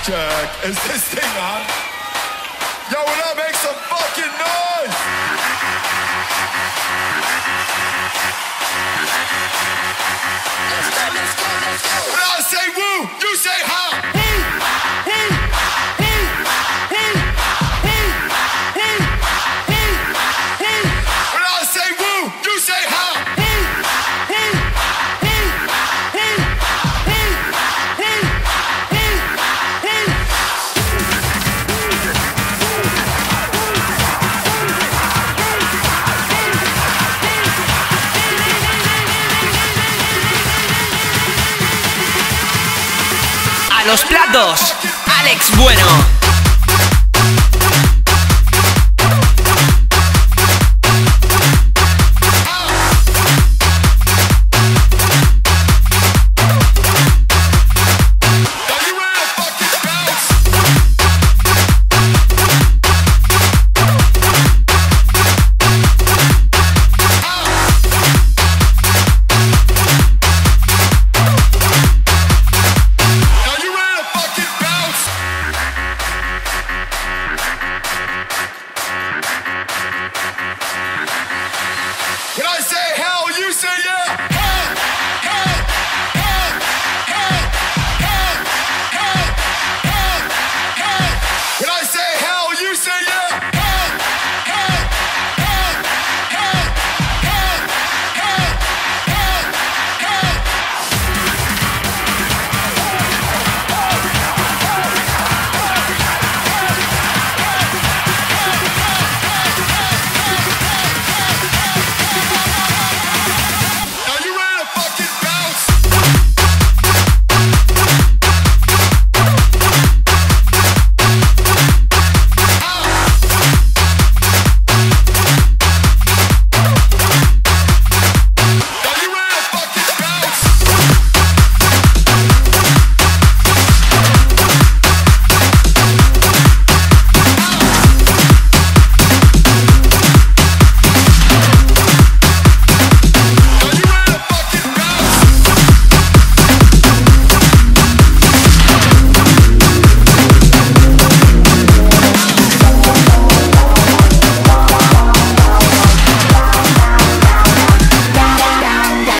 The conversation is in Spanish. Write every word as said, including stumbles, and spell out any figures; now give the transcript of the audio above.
check. Is this thing on? Yo, will I make some fucking noise? Let's go, let's go, let's go. When I say woo, you say ha. Woo, woo, woo, woo, woo, woo, woo, woo. When I say woo, you say ha. Woo, woo, woo, woo, woo, woo, woo, woo. A los platos, AlexBueno.